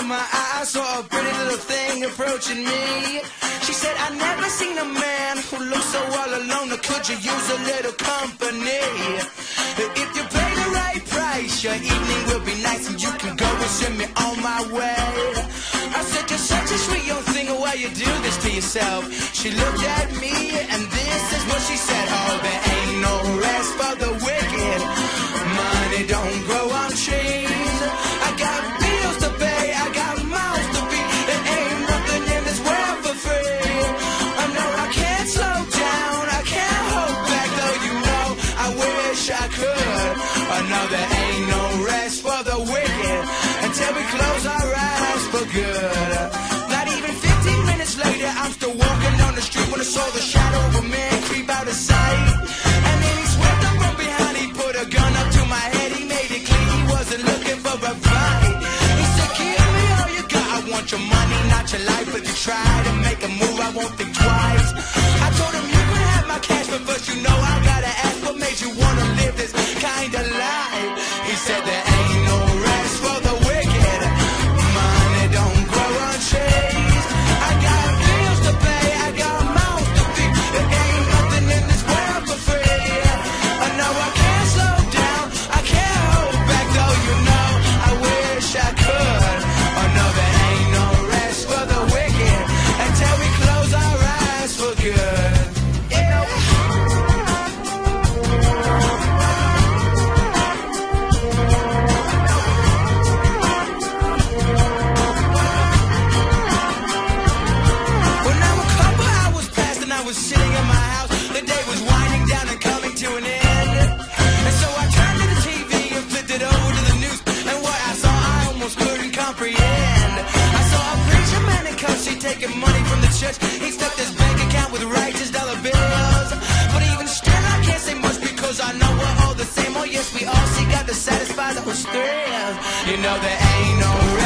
my eye, I saw a pretty little thing approaching me. She said, I never seen a man who looks so all alone. Or could you use a little company? If you pay the right price, your evening will be nice, and you can go and send me on my way. I said, you're such a sweet young thing, why you do this to yourself? She looked at me, and this is what she said. Oh, there ain't no rest for the wicked. Money don't grow on trees. I got bills to pay, I got mouths to feed. There ain't nothing in this world for free. I know I can't slow down, I can't hold back, though you know I wish I could. I know there ain't no rest for the wicked until we close our eyes for good. Not even 15 minutes later, I'm still walking down the street when I saw the shadow of a man creep out of sight. And then he swept up from behind, he put a gun up to my head, he made it clear he wasn't looking for a fight. He said, give me all you got, I want your money, not your life. If you try to make a move, I won't think twice. I told him you can have my cash, but first you know I gotta ask, what made you wanna live this kind of life? He said there ain't no rest for the wicked. Money don't grow on trees. I got bills to pay, I got mouths to feed. There ain't nothing in this world for free. I know I can't slow down, I can't hold back, though you know I wish I could. I know there ain't no rest for the wicked until we close our eyes for good. I was sitting in my house, the day was winding down and coming to an end. And so I turned to the TV and flipped it over to the news, and what I saw I almost couldn't comprehend. I saw a preacher man in Coach taking money from the church. He stuffed his bank account with righteous dollar bills. But even still I can't say much, because I know we're all the same. Oh yes, we all seek out to satisfy those thrills. You know there ain't no